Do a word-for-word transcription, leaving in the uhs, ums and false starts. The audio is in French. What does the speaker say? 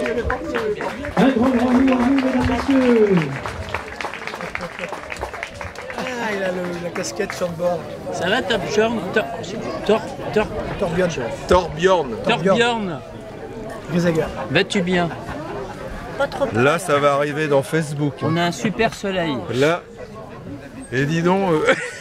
Un grand bravo à vous, mesdames et messieurs. Ah, il a le, la casquette sur le bord. Ça va, Torbjörn? Tor, Tor, Torbjörn. Torbjörn. Torbjörn. Grisager. Vas-tu bien? Là, ça va arriver dans Facebook. On a un super soleil. Là, et dis donc... euh,